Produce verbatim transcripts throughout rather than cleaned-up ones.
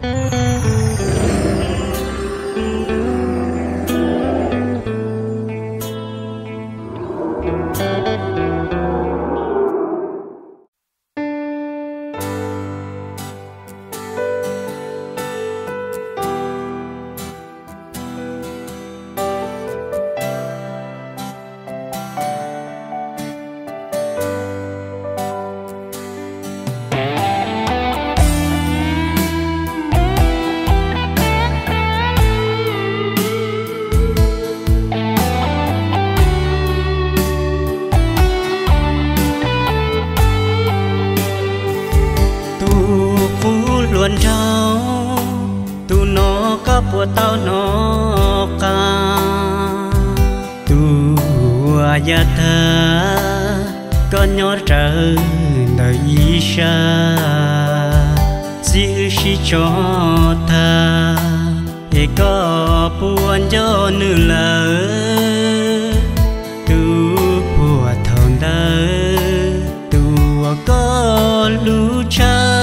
luôn trao tu nó có bùa tao nó ca tu ya thơ có nhỏ trời đời xa dịu chỉ cho ta để có buồn cho nữ lỡ tu bùa thằng đời tu có lũ cha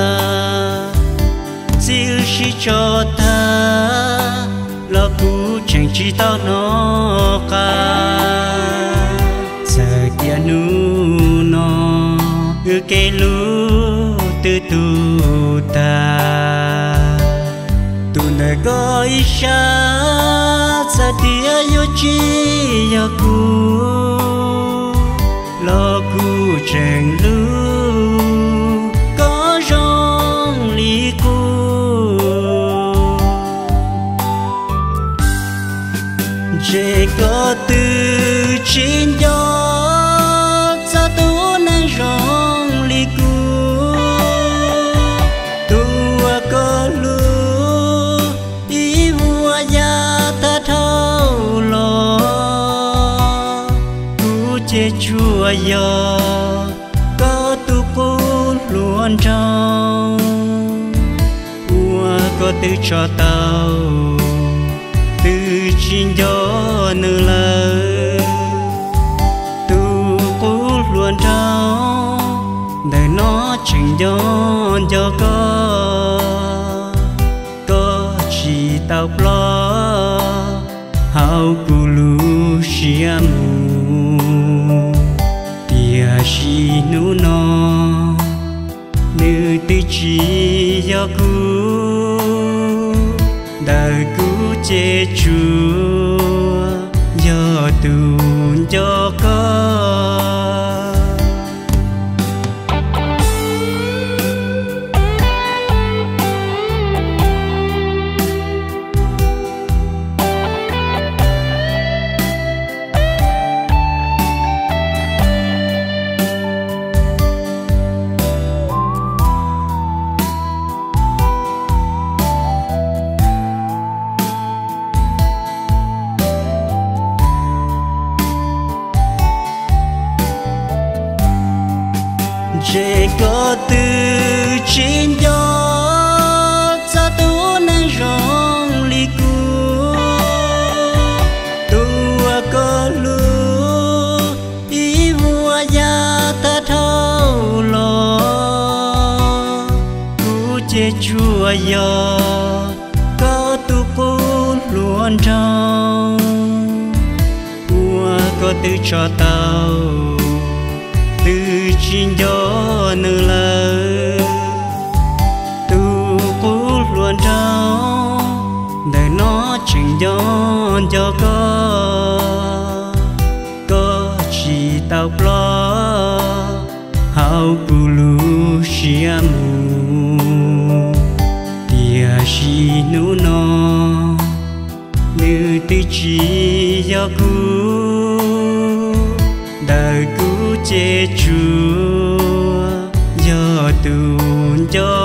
dịu chỉ cho ta lo cũ chẳng chỉ tao nó cả giờ kia nu nó ư kê lũ từ tu ta tu nơi gói xa giờ tia yo chi yo cũ lo cũ chẳng lũ có rong lý cũ chỉ có từ trên gió cho tu nên rong lý cũ tu có lu ý vua ya ta thâu lo cũ chế chua yo có tu cũ luôn trong vua có từ cho tao từ trên gió nửa lời tu cũ luôn trao đời nó chẳng gió cho có có chỉ tao lo hao cũ lu xia mù tia xi nu nó nữ tư chỉ do cũ đời cũ chế chúa do tu cho có chỉ có từ trên gió cho tu nên rong lý cũ tu có lu ý vua ya ta thâu lo cũ chế chua yo có tu cũ luôn trong vua có từ cho tao từ trên gió nửa lời tu cũ luôn trao đời nó chẳng gió cho có có chỉ tao lo hao cũ lu xia mù tia xi nu nó nữ tư chỉ do cũ đời cũ chế chúa do tu cho